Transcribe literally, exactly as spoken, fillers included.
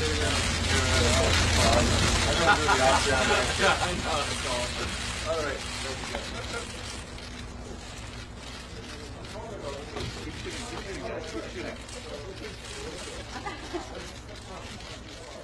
Yeah, I know. It's all. All right. Keep shooting. Keep shooting, guys. Keep shooting.